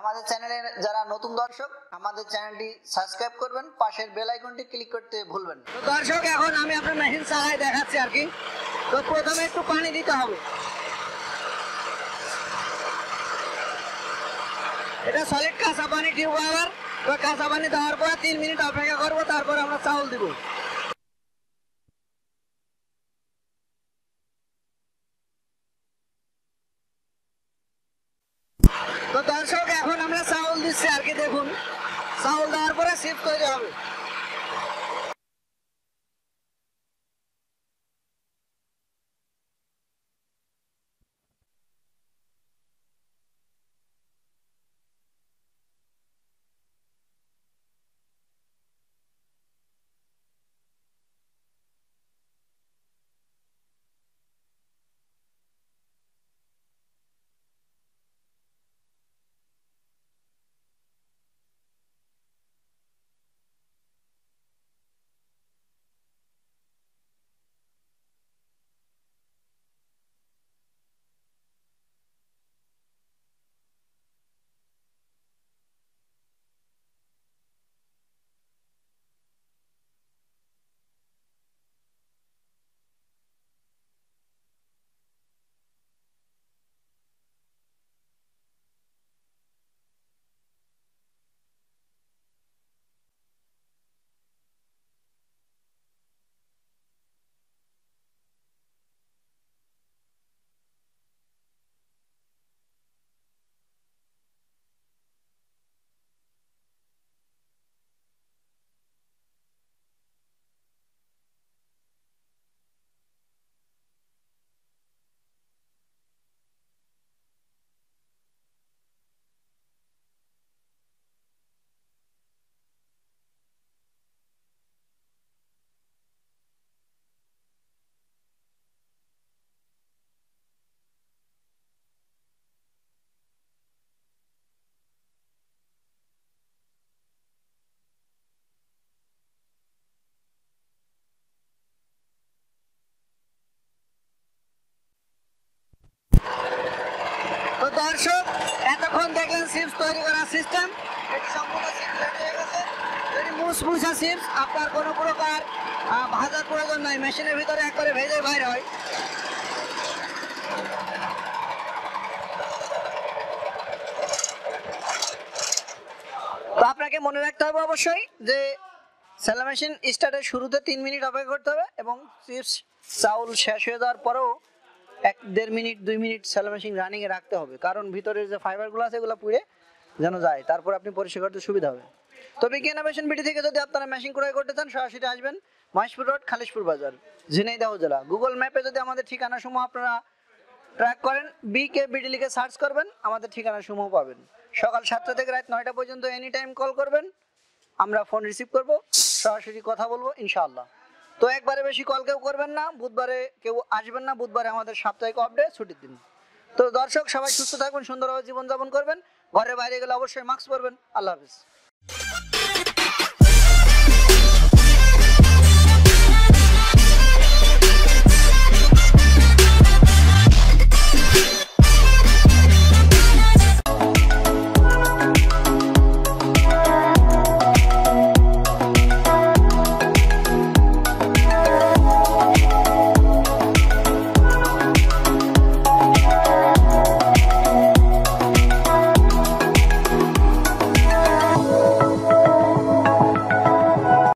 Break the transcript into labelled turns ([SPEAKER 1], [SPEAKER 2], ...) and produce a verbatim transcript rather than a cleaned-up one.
[SPEAKER 1] আমাদের চ্যানেলে যারা নতুন দর্শক আমাদের চ্যানেলটি সাবস্ক্রাইব করবেন, পাশের বেল আইকনটি ক্লিক করতে ভুলবেন না।
[SPEAKER 2] তো দর্শক এখন আমি আপনার মেশিন চালাই দেখাচ্ছি আর কি। তো প্রথমে একটু পানি দিতে হবে, এটা সলিড কাঁচা পানি টিউব ওয়াটার। তো কাঁচা পানি দেওয়ার পর তিন মিনিট অপেক্ষা করবো, তারপর আমরা চাউল দিব। তো দর্শক এখন আমরা চাউল দিচ্ছি আর কি। দেখুন চাউল দেওয়ার পরে শিফট তৈরি হবে। তো দর্শক এতক্ষণ দেখলেন চিপস তৈরি করার সিস্টেম। এটি সম্পূর্ণ চিপস রেডি হয়ে গেছে। এটি মুসমুসা চিপস, আপনার কোনো প্রকার ভাজার প্রয়োজন নাই, মেশিনের ভিতরে এক করে ভেজে বাইর হয়। তো আপনাকে মনে রাখতে হবে অবশ্যই যে সেলো মেশিন স্টার্টের শুরুতে তিন মিনিট অপেক্ষা করতে হবে এবং চিপস চাউল শেষ হয়ে যাওয়ার পরেও এক দেড় মিনিট দুই মিনিট সেলো মেশিন রানিংয়ে রাখতে হবে, কারণ ভিতরের যে ফাইবারগুলো আছে এগুলো পুড়ে যেন যায়, তারপর আপনি পরিষ্কার করতে সুবিধা হবে। তবে বিকেএনএভেশন বিডি থেকে যদি আপনারা মেশিন ক্রয় করতে চান সরাসরি আসবেন মহেশপুর রোড, খালিশপুর বাজার, ঝিনাইদহ জেলা। গুগল ম্যাপে যদি আমাদের ঠিকানা সমূহ আপনারা ট্র্যাক করেন, বিকেবিডি লিখে সার্চ করবেন, আমাদের ঠিকানা সমূহ পাবেন। সকাল সাতটা থেকে রাত নয়টা পর্যন্ত এনি টাইম কল করবেন, আমরা ফোন রিসিভ করব, সরাসরি কথা বলবো ইনশাআল্লাহ। তো একবারে বেশি কল কেউ করবেন না, বুধবারে কেউ আসবেন না, বুধবারে আমাদের সাপ্তাহিক অফ ডে, ছুটির দিন। তো দর্শক সবাই সুস্থ থাকবেন, সুন্দরভাবে জীবনযাপন করবেন, ঘরে বাইরে গেলে অবশ্যই মাস্ক পরবেন। আল্লাহ হাফিজ।